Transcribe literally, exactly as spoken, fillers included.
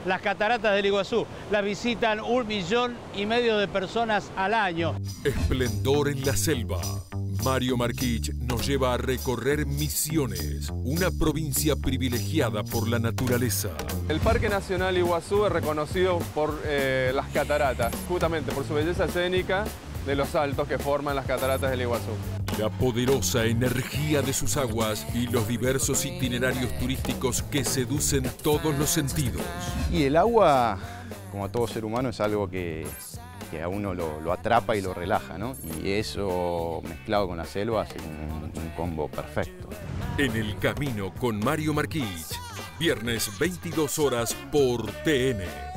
las cataratas del Iguazú. Las visitan un millón y medio de personas al año. Esplendor en la selva. Mario Marquich nos lleva a recorrer Misiones, una provincia privilegiada por la naturaleza. El Parque Nacional Iguazú es reconocido por eh, las cataratas, justamente por su belleza escénica de los saltos que forman las cataratas del Iguazú. La poderosa energía de sus aguas y los diversos itinerarios turísticos que seducen todos los sentidos. Y el agua, como todo ser humano, es algo que, que a uno lo, lo atrapa y lo relaja, ¿no? Y eso mezclado con la selva hace un, un combo perfecto. En el camino con Mario Marquich, viernes veintidós horas por T N.